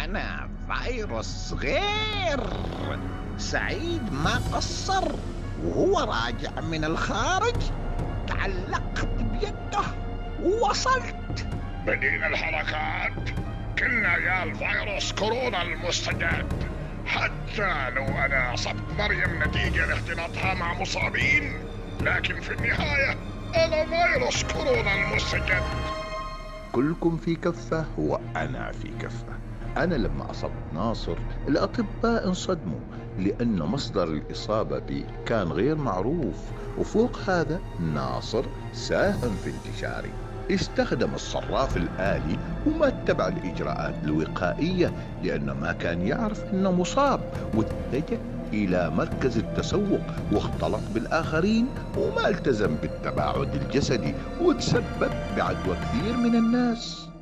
أنا فيروس غير سعيد ما قصر، وهو راجع من الخارج تعلقت بيده ووصلت. بدينا الحركات، كنا يا الفيروس كورونا المستجد. حتى لو أنا أصبت مريم نتيجة لاختلاطها مع مصابين، لكن في النهاية أنا فيروس كورونا المستجد. كلكم في كفة وأنا في كفة. أنا لما أصبت ناصر الأطباء انصدموا، لأن مصدر الإصابة بي كان غير معروف، وفوق هذا ناصر ساهم في انتشاري. استخدم الصراف الآلي وما اتبع الإجراءات الوقائية، لأنه ما كان يعرف أنه مصاب، واتجه إلى مركز التسوق واختلط بالآخرين وما التزم بالتباعد الجسدي، وتسبب بعدوى كثير من الناس.